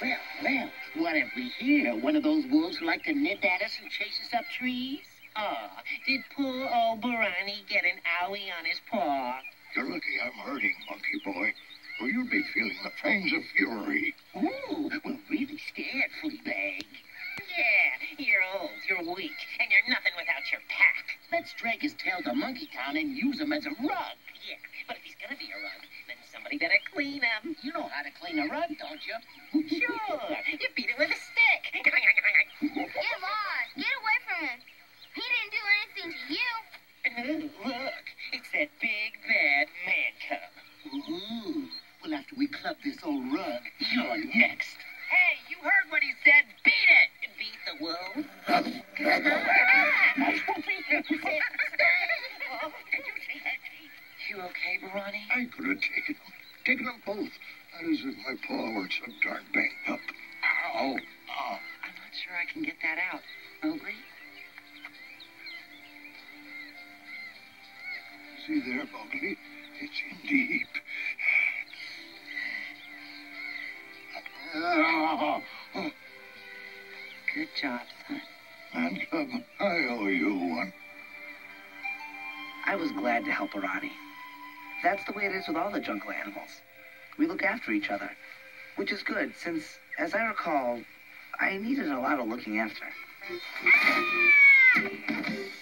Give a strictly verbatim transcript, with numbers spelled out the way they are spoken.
Well, well, what have we here? One of those wolves who like to nip at us and chase us up trees? Oh, did poor old Barani get an owie on his paw? You're lucky I'm hurting, monkey boy, or you'll be feeling the pangs of fury. Ooh, well, really scared, Fleabag. Yeah, you're old, you're weak, and you're nothing without your pack. Let's drag his tail to Monkey Town and use him as a rug. Yeah, but if he's gonna be a rug, then somebody better clean him. You know how to clean a rug, don't you? Sure, you beat it with a stick. Get lost. Get away from him. He didn't do anything to you. Ooh, look, it's that big, bad man cub. Ooh, well, after we club this old rug, you're next. Hey, you heard what he said. Beat it! Beat the wolf. Oh, did you see that? You okay, Barani? I could have taken them. Taken them both. That is if my paw weren't so darn banged up. Ow. Oh. I'm not sure I can get that out. Mowgli? See there, Mowgli? It's in deep. Oh. Good job, son. Man cub, I owe you one. I was glad to help Barani. That's the way it is with all the jungle animals. We look after each other, which is good, since, as I recall, I needed a lot of looking after.